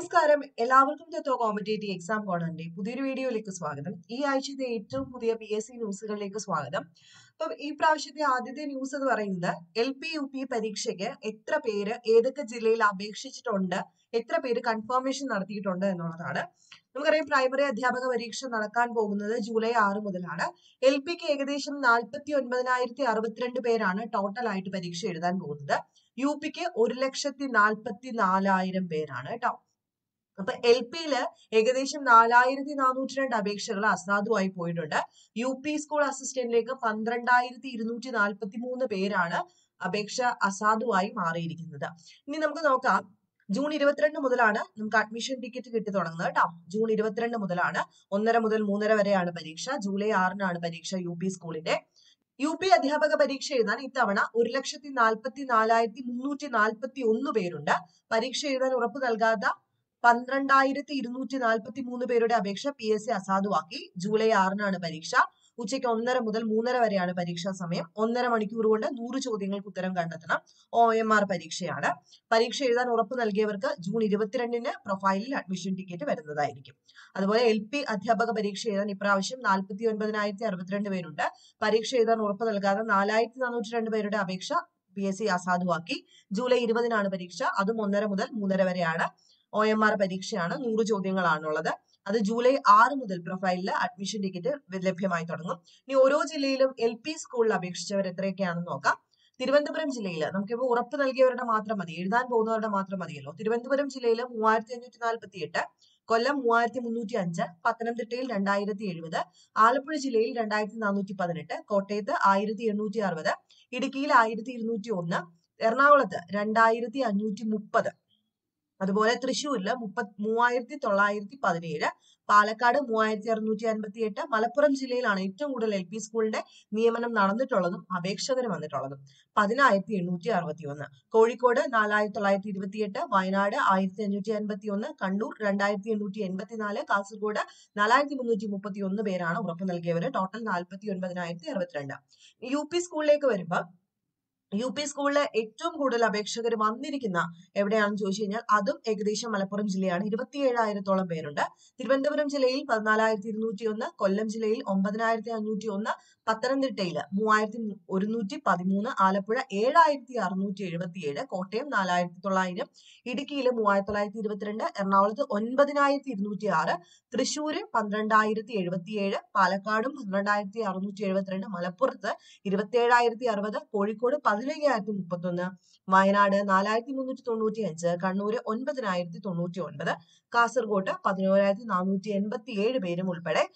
നമസ്കാരം, എല്ലാവർക്കും തത്വ competitive exam കോർണറിന്റെ പുതിയൊരു വീഡിയോയിലേക്ക് സ്വാഗതം. ഈ ആഴ്ചത്തെ ഏറ്റവും പുതിയ PSC ന്യൂസുകളിലേക്ക് സ്വാഗതം. അപ്പം ഈ പ്രാവശ്യത്തെ ആദ്യത്തെ ന്യൂസ് എന്ന് പറയുന്നത് LP UP പരീക്ഷയ്ക്ക് എത്ര പേര് ഏതൊക്കെ ജില്ലയിൽ അപേക്ഷിച്ചിട്ടുണ്ട്, എത്ര പേര് കൺഫർമേഷൻ നടത്തിയിട്ടുണ്ട് എന്നുള്ളതാണ്. നമുക്കറിയാം പ്രൈമറി അധ്യാപക പരീക്ഷ നടക്കാൻ പോകുന്നത് ജൂലൈ 6 മുതലാണ്. LPക്ക് ഏകദേശം 49,062 പേരാണ് ടോട്ടൽ ആയിട്ട് പരീക്ഷ എഴുതാൻ പോകുന്നത്. UPക്ക് 1,44,000 പേരാണ് കേട്ടോ. അപ്പൊ LPയില് ഏകദേശം 4,402 അപേക്ഷകൾ അസാധുവായി പോയിട്ടുണ്ട്. UP സ്കൂൾ അസിസ്റ്റന്റിലേക്ക് 12,243 പേരാണ് അപേക്ഷ അസാധുവായി മാറിയിരിക്കുന്നത്. ഇനി നമുക്ക് നോക്കാം, ജൂൺ 22 മുതലാണ് നമുക്ക് അഡ്മിഷൻ ടിക്കറ്റ് കിട്ടി തുടങ്ങുന്നത് കേട്ടോ. ജൂൺ 22 മുതലാണ് 1:30 മുതൽ 3:30 വരെയാണ് പരീക്ഷ. ജൂലൈ 6-നാണ് പരീക്ഷ UP സ്കൂളിന്റെ. UP അധ്യാപക പരീക്ഷ എഴുതാൻ ഇത്തവണ 1,44,341 പേരുണ്ട്. പരീക്ഷ എഴുതാൻ ഉറപ്പ് നൽകാത്ത 12,243 പേരുടെ അപേക്ഷ PSC അസാധുവാക്കി. ജൂലൈ 6-നാണ് പരീക്ഷ. ഉച്ചയ്ക്ക് 1:30 മുതൽ 3:30 വരെയാണ് പരീക്ഷാ സമയം. 1.5 മണിക്കൂർ കൊണ്ട് 100 ചോദ്യങ്ങൾക്ക് ഉത്തരം കണ്ടെത്തണം. OMR പരീക്ഷയാണ്. പരീക്ഷ എഴുതാൻ ഉറപ്പ് നൽകിയവർക്ക് ജൂൺ 22-ന് പ്രൊഫൈലിൽ അഡ്മിഷൻ ടിക്കറ്റ് വരുന്നതായിരിക്കും. അതുപോലെ LP അധ്യാപക പരീക്ഷ എഴുതാൻ ഇപ്രാവശ്യം 49,062 പേരുണ്ട്. പരീക്ഷ എഴുതാൻ ഉറപ്പ് നൽകാതെ 4,402 പേരുടെ അപേക്ഷ PSC അസാധുവാക്കി. ജൂലൈ 20-നാണ് പരീക്ഷ. അതും 1:30 മുതൽ 3:30 വരെയാണ്. OMR പരീക്ഷയാണ്. 100 ചോദ്യങ്ങളാണുള്ളത്. അത് ജൂലൈ 6 മുതൽ പ്രൊഫൈലിൽ അഡ്മിഷൻ ടിക്കറ്റ് ലഭ്യമായി തുടങ്ങും. ഇനി ഓരോ ജില്ലയിലും LP സ്കൂളിൽ അപേക്ഷിച്ചവർ എത്രയൊക്കെയാണെന്ന് നോക്കാം. തിരുവനന്തപുരം ജില്ലയിൽ നമുക്കിപ്പോൾ ഉറപ്പ് നൽകിയവരുടെ മാത്രം മതി, എഴുതാൻ പോകുന്നവരുടെ മാത്രം മതിയല്ലോ. തിരുവനന്തപുരം ജില്ലയിൽ 3,548, കൊല്ലം 3,305, പത്തനംതിട്ടയിൽ 2,070, ആലപ്പുഴ ജില്ലയിൽ 2,418, കോട്ടയത്ത് 1,860, ഇടുക്കിയിൽ 1,201, എറണാകുളത്ത് 2,530, അതുപോലെ തൃശ്ശൂരില് 3,917, പാലക്കാട് 3,658, മലപ്പുറം ജില്ലയിലാണ് ഏറ്റവും കൂടുതൽ LP സ്കൂളിന്റെ നിയമനം നടന്നിട്ടുള്ളതും അപേക്ഷകർ വന്നിട്ടുള്ളതും 10,861, കോഴിക്കോട് 4,928, വയനാട് 1,551, കണ്ണൂർ 2,884, കാസർഗോഡ് 4,331 പേരാണ് ഉറപ്പ് നൽകിയവര്. ടോട്ടൽ 49,062. UP സ്കൂളിലേക്ക് വരുമ്പോൾ UP സ്കൂളിലെ ഏറ്റവും കൂടുതൽ അപേക്ഷകർ വന്നിരിക്കുന്ന എവിടെയാണെന്ന് ചോദിച്ചു കഴിഞ്ഞാൽ അതും ഏകദേശം മലപ്പുറം ജില്ലയാണ്. 27,000-ഓളം പേരുണ്ട്. തിരുവനന്തപുരം ജില്ലയിൽ 14,201, കൊല്ലം ജില്ലയിൽ 9,501, പത്തനംതിട്ടയിൽ 3,113, ആലപ്പുഴ 7,677, കോട്ടയം 4,900, ഇടുക്കിയിൽ 3,922, എറണാകുളത്ത് 9,206, തൃശ്ശൂര് 12,077, പാലക്കാടും 12,672, മലപ്പുറത്ത് 27,060, കോഴിക്കോട് 15,031, വയനാട് 4,395, കണ്ണൂര് 9,099, കാസർഗോഡ് 11,487 പേരും ഉൾപ്പെടെ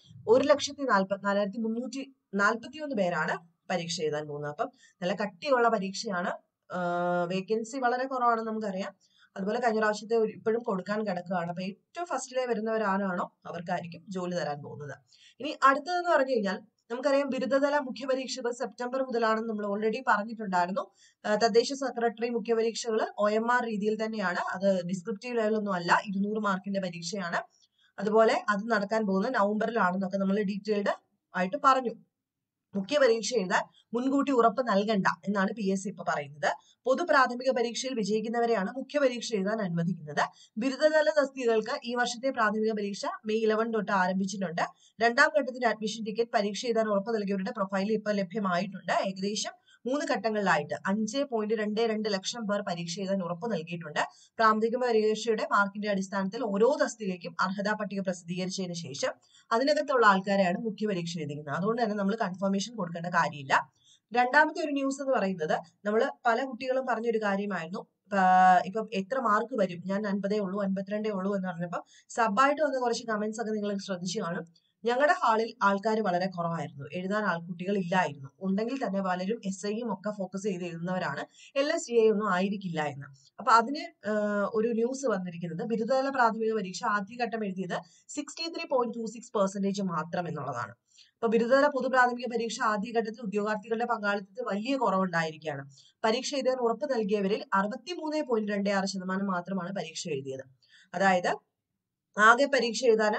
1,44,341 പേരാണ് പരീക്ഷ എഴുതാൻ പോകുന്നത്. അപ്പം നല്ല കട്ടിയുള്ള പരീക്ഷയാണ്. വേക്കൻസി വളരെ കുറവാണെന്ന് നമുക്കറിയാം. അതുപോലെ കഴിഞ്ഞ പ്രാവശ്യത്തെ ഇപ്പോഴും കൊടുക്കാൻ കിടക്കുകയാണ്. അപ്പൊ ഏറ്റവും ഫസ്റ്റിലെ വരുന്നവരാണോ അവർക്കായിരിക്കും ജോലി തരാൻ പോകുന്നത്. ഇനി അടുത്തതെന്ന് പറഞ്ഞു കഴിഞ്ഞാൽ നമുക്കറിയാം ബിരുദതല മുഖ്യപരീക്ഷകൾ സെപ്റ്റംബർ മുതലാണെന്ന് നമ്മൾ ഓൾറെഡി പറഞ്ഞിട്ടുണ്ടായിരുന്നു. തദ്ദേശ സെക്രട്ടറി മുഖ്യപരീക്ഷകൾ OMR രീതിയിൽ തന്നെയാണ്. അത് ഡിസ്ക്രിപ്റ്റീവ് ലെവലൊന്നും അല്ല, 200 മാർക്കിന്റെ പരീക്ഷയാണ്. അതുപോലെ അത് നടക്കാൻ പോകുന്നത് നവംബറിലാണെന്നൊക്കെ നമ്മൾ ഡീറ്റെയിൽഡ് ആയിട്ട് പറഞ്ഞു. മുഖ്യ പരീക്ഷ എഴുതാൻ മുൻകൂട്ടി ഉറപ്പ് നൽകണ്ട എന്നാണ് PSC ഇപ്പൊ പറയുന്നത്. പൊതു പ്രാഥമിക പരീക്ഷയിൽ വിജയിക്കുന്നവരെയാണ് മുഖ്യ പരീക്ഷ എഴുതാൻ അനുവദിക്കുന്നത്. ബിരുദതല തസ്തികകൾക്ക് ഈ വർഷത്തെ പ്രാഥമിക പരീക്ഷ മെയ് 11 തൊട്ട് ആരംഭിച്ചിട്ടുണ്ട്. രണ്ടാം ഘട്ടത്തിന്റെ അഡ്മിഷൻ ടിക്കറ്റ് പരീക്ഷ എഴുതാൻ ഉറപ്പ് നൽകിയവരുടെ പ്രൊഫൈലിൽ ഇപ്പൊ ലഭ്യമായിട്ടുണ്ട്. ഏകദേശം 3 ഘട്ടങ്ങളിലായിട്ട് 5.22 ലക്ഷം പേർ പരീക്ഷ എഴുതാൻ ഉറപ്പ് നൽകിയിട്ടുണ്ട്. പ്രാഥമിക പരീക്ഷയുടെ മാർക്കിന്റെ അടിസ്ഥാനത്തിൽ ഓരോ തസ്തികയ്ക്കും അർഹതാ പട്ടിക പ്രസിദ്ധീകരിച്ചതിന് ശേഷം അതിനകത്തുള്ള ആൾക്കാരെയാണ് മുഖ്യ പരീക്ഷ എഴുതിക്കുന്നത്. അതുകൊണ്ട് തന്നെ നമ്മൾ കൺഫർമേഷൻ കൊടുക്കേണ്ട കാര്യമില്ല. രണ്ടാമത്തെ ഒരു ന്യൂസ് എന്ന് പറയുന്നത് നമ്മൾ പല കുട്ടികളും പറഞ്ഞൊരു കാര്യമായിരുന്നു, ഇപ്പം എത്ര മാർക്ക് വരും, ഞാൻ 50 ഉള്ളൂ 52 ഉള്ളൂ എന്ന് പറഞ്ഞപ്പോൾ സബായിട്ട് വന്ന കുറച്ച് കമന്റ്സ് ഒക്കെ നിങ്ങൾ ശ്രദ്ധിച്ചു കാണും. ഞങ്ങളുടെ ഹാളിൽ ആൾക്കാർ വളരെ കുറവായിരുന്നു, എഴുതാൻ ആൾക്കുട്ടികൾ ഇല്ലായിരുന്നു, ഉണ്ടെങ്കിൽ തന്നെ പലരും SIയും ഒക്കെ ഫോക്കസ് ചെയ്ത് എഴുതുന്നവരാണ്, LSGA ഒന്നും ആയിരിക്കില്ല എന്ന്. അപ്പൊ അതിന് ഒരു ന്യൂസ് വന്നിരിക്കുന്നത് ബിരുദതല പ്രാഥമിക പരീക്ഷ ആദ്യഘട്ടം എഴുതിയത് 63.26% മാത്രം എന്നുള്ളതാണ്. അപ്പൊ ബിരുദതല പൊതു പ്രാഥമിക പരീക്ഷ ആദ്യഘട്ടത്തിൽ ഉദ്യോഗാർത്ഥികളുടെ പങ്കാളിത്തത്തിൽ വലിയ കുറവുണ്ടായിരിക്കുകയാണ്. പരീക്ഷ എഴുതാൻ ഉറപ്പ് നൽകിയവരിൽ 63.26% മാത്രമാണ് പരീക്ഷ എഴുതിയത്. അതായത് ആകെ പരീക്ഷ എഴുതാൻ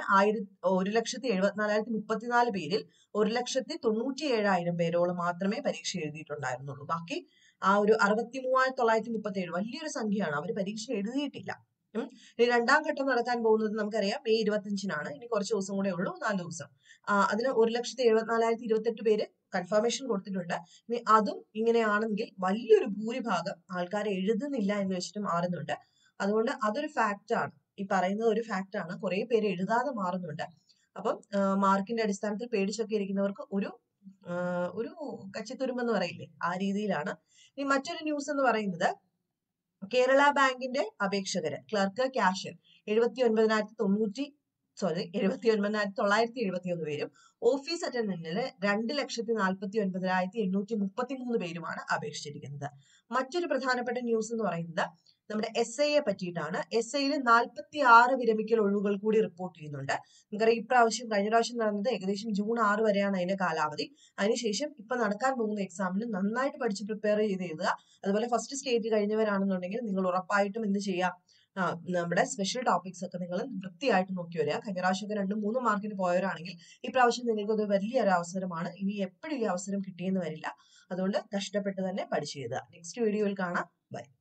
1,74,034 പേരിൽ 1,97,000 പേരോളം മാത്രമേ പരീക്ഷ എഴുതിയിട്ടുണ്ടായിരുന്നുള്ളൂ. ബാക്കി ആ ഒരു 63,937 വലിയൊരു സംഖ്യയാണ്, അവർ പരീക്ഷ എഴുതിയിട്ടില്ല. ഇനി രണ്ടാം ഘട്ടം നടക്കാൻ പോകുന്നത് നമുക്കറിയാം മെയ് 25-നാണ്. ഇനി കുറച്ച് ദിവസം കൂടെ ഉള്ളൂ, 4 ദിവസം. അതിന് 1,74,028 പേര് കൺഫർമേഷൻ കൊടുത്തിട്ടുണ്ട്. ഇനി അതും ഇങ്ങനെയാണെങ്കിൽ വലിയൊരു ഭൂരിഭാഗം ആൾക്കാർ എഴുതുന്നില്ല എന്ന് വെച്ചിട്ട് മാറുന്നുണ്ട്. അതുകൊണ്ട് അതൊരു ഫാക്റ്റ് ആണ്. ഈ പറയുന്നത് ഒരു ഫാക്റ്റ് ആണ്. കുറെ പേര് എഴുതാതെ മാറുന്നുണ്ട്. അപ്പം മാർക്കിന്റെ അടിസ്ഥാനത്തിൽ പേടിച്ചൊക്കെ ഇരിക്കുന്നവർക്ക് ഒരു കച്ചിത്തുരുമ്പെന്ന് പറയില്ലേ, ആ രീതിയിലാണ്. ഇനി മറ്റൊരു ന്യൂസ് എന്ന് പറയുന്നത് കേരള ബാങ്കിന്റെ അപേക്ഷകര് ക്ലർക്ക് ക്യാഷ്യർ 79,971 പേരും ഓഫീസ് അറ്റൻഡന്റിന് 2,49,833 പേരുമാണ് അപേക്ഷിച്ചിരിക്കുന്നത്. മറ്റൊരു പ്രധാനപ്പെട്ട ന്യൂസ് എന്ന് പറയുന്നത് നമ്മുടെ SIയെ പറ്റിയിട്ടാണ്. SIയിൽ 46 വിരമിക്കൽ ഒഴിവുകൾ കൂടി റിപ്പോർട്ട് ചെയ്യുന്നുണ്ട്. നമുക്കറിയാം കഴിഞ്ഞ പ്രാവശ്യം നടന്നത് ഏകദേശം ജൂൺ 6 വരെയാണ് അതിന്റെ കാലാവധി. അതിനുശേഷം ഇപ്പൊ നടക്കാൻ പോകുന്ന എക്സാമിന് നന്നായിട്ട് പഠിച്ച് പ്രിപ്പയർ ചെയ്ത് എഴുതുക. അതുപോലെ ഫസ്റ്റ് സ്റ്റേജ് കഴിഞ്ഞവരാണെന്നുണ്ടെങ്കിൽ നിങ്ങൾ ഉറപ്പായിട്ടും എന്ത് ചെയ്യുക, നമ്മുടെ സ്പെഷ്യൽ ടോപ്പിക്സ് ഒക്കെ നിങ്ങൾ വൃത്തിയായിട്ട് നോക്കി വരിക. കഴിഞ്ഞ പ്രാവശ്യമൊക്കെ 2-3 മാർക്കിന് പോയവരാണെങ്കിൽ ഈ പ്രാവശ്യം നിങ്ങൾക്ക് അത് വലിയൊരു അവസരമാണ്. ഇനി എപ്പോഴും ഈ അവസരം കിട്ടിയെന്ന് വരില്ല. അതുകൊണ്ട് കഷ്ടപ്പെട്ട് തന്നെ പഠിച്ചു എഴുതുക. നെക്സ്റ്റ് വീഡിയോയിൽ കാണാം. ബൈ.